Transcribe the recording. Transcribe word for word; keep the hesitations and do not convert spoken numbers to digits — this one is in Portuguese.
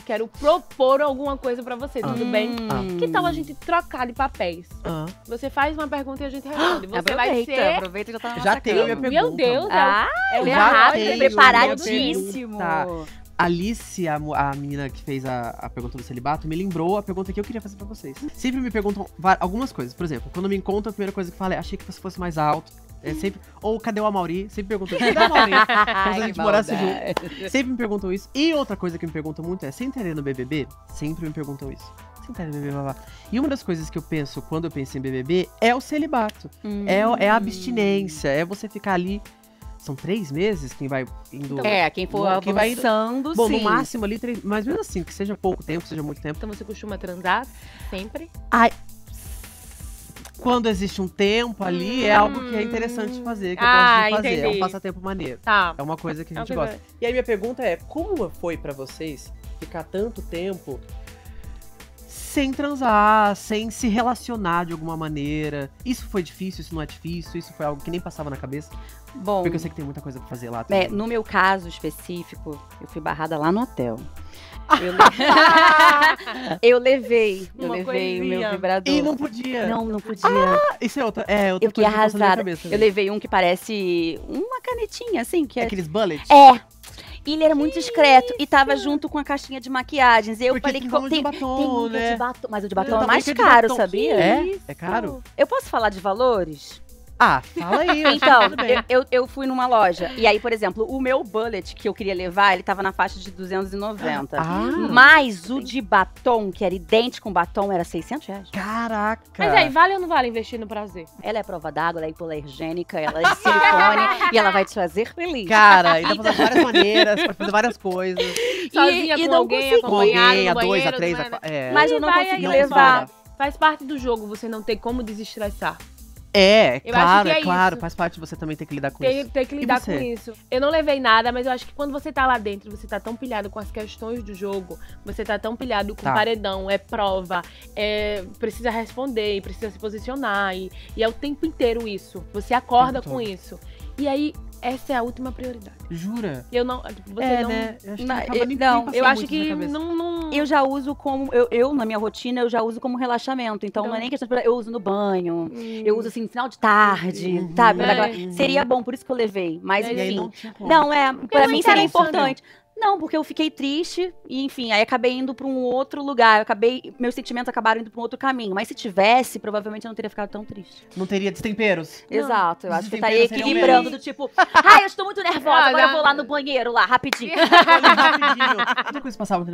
quero propor alguma coisa pra você, Ah. tudo bem? Ah. Que tal a gente trocar de papéis? Ah. Você faz uma pergunta e a gente responde. Você aproveita, vai ser... aproveita e já tá na Já nossa tenho a cama. minha Meu pergunta. Deus, Ah, ela é já rápida, tenho preparadíssimo. minha Alice, a, mu- a menina que fez a, a pergunta do celibato, me lembrou a pergunta que eu queria fazer pra vocês. Sempre me perguntam va- algumas coisas. Por exemplo, quando me encontram, a primeira coisa que fala é: achei que você fosse mais alto. É sempre, ou cadê o Amaury? Sempre perguntam isso. Cadê o Amaury? Como se a gente morasse junto. Sempre me perguntam isso. E outra coisa que me perguntam muito é: você entraria no B B B? Sempre me perguntam isso. Você entraria no B B B? Blá, blá. E uma das coisas que eu penso quando eu penso em B B B é o celibato. Hum. É, o- é a abstinência. É você ficar ali. São três meses quem vai indo. É, quem for Quem vai indo- avançando, Bom, sim. no máximo ali, três, mas mesmo assim, que seja pouco tempo, seja muito tempo. Então você costuma transar sempre? Quando existe um tempo ali, é algo que é interessante de fazer, que eu Ah, gosto de fazer. É um entendi. passatempo maneiro. Tá. É uma coisa que a É uma gente coisa- gosta. E aí minha pergunta é, como foi pra vocês ficar tanto tempo sem transar, sem se relacionar de alguma maneira? Isso foi difícil, isso não é difícil, isso foi algo que nem passava na cabeça? Bom, Porque eu sei que tem muita coisa pra fazer lá é, também. no meu caso específico, eu fui barrada lá no hotel. Eu, le- eu levei, eu Uma levei o coisinha. meu vibrador. E não podia. Não, não podia. Isso é outra, é, outra eu fiquei coisa que passou na minha arrasada. cabeça. Eu né? levei um que parece uma canetinha, assim, que é... Aqueles bullets? É. E ele era muito discreto e tava junto com a caixinha de maquiagens. E eu Porque falei tem que valor de tem, batom, tem um que é né? de batom, mas o de batom Não, é também mais que é de caro, batom. sabia? É? É caro? Eu posso falar de valores? Ah, fala aí. eu acho que Então, tudo bem. eu, eu, eu fui numa loja. E aí, por exemplo, o meu bullet que eu queria levar, ele tava na faixa de duzentos e noventa. Ah, Mas o de batom, que era idêntico com batom, era seiscentos reais. caraca. Mas aí, vale ou não vale investir no prazer? Ela é prova d'água, ela é hipoalergênica, ela é de silicone e ela vai te fazer feliz. Cara, e dá pra fazer de várias maneiras, pode fazer várias coisas. Sozinha, e com não alguém, consegui. Com acompanhado alguém, no a dois, a banheiro, três, não a é, quatro. É. Mas eu E não vai consegui aí, levar. Faz parte do jogo, você não tem como desestressar. É, Eu claro, acho que é, é claro. isso. Faz parte de você também ter que lidar com Tem, isso. tem que lidar você? com isso. Eu não levei nada, mas eu acho que quando você tá lá dentro, você tá tão pilhado com as questões do jogo, você tá tão pilhado com Tá. paredão, é prova, é, precisa responder, precisa se posicionar, e, e é o tempo inteiro isso. Você acorda tempo com todo. isso. E aí, essa é a última prioridade. Jura? Eu não. tipo, Você é, não. né? Eu acho que Não, acaba eu- nem- não, nem passando Eu acho muito na que cabeça. não. não... Eu já uso como. Eu, eu, na minha rotina, eu já uso como relaxamento. Então, Então- não é nem questão de. Eu uso no banho. Hum. Eu uso assim, no final de tarde, Uhum. sabe? É. Daquela- Seria bom, por isso que eu levei. Mas, E E aí enfim. não tinha como. Não, é. Pra não mim seria interessa, importante. Não, porque eu fiquei triste e, enfim, aí acabei indo pra um outro lugar. Eu acabei. Meus sentimentos acabaram indo pra um outro caminho. Mas se tivesse, provavelmente eu não teria ficado tão triste. Não teria destemperos. Não. Exato. Eu acho que eu Desempenho estaria seria o equilibrando mesmo. do tipo, ai, eu estou muito nervosa, Ah, agora eu já- vou lá no banheiro, lá, rapidinho. Rapidinho. Outra coisa que passava